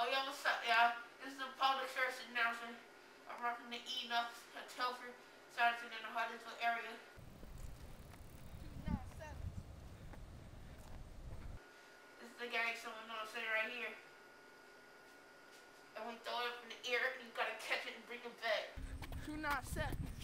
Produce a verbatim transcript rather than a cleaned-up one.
Oh, yeah, what's up, y'all? This is a public service announcer. I'm working the enough at Telford, Sargent in the Huddersville area. This is the gang someone gonna sit right here. And we throw it up in the air, and you gotta catch it and bring it back. two nine seven.